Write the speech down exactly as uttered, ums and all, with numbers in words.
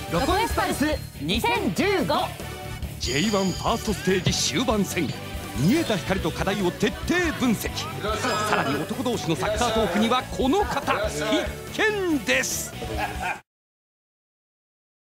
ロコエスパルスにせんじゅうご。 ジェイワン ファーストステージ終盤戦、見えた光と課題を徹底分析。さらに男同士のサッカートークにはこの方必見です。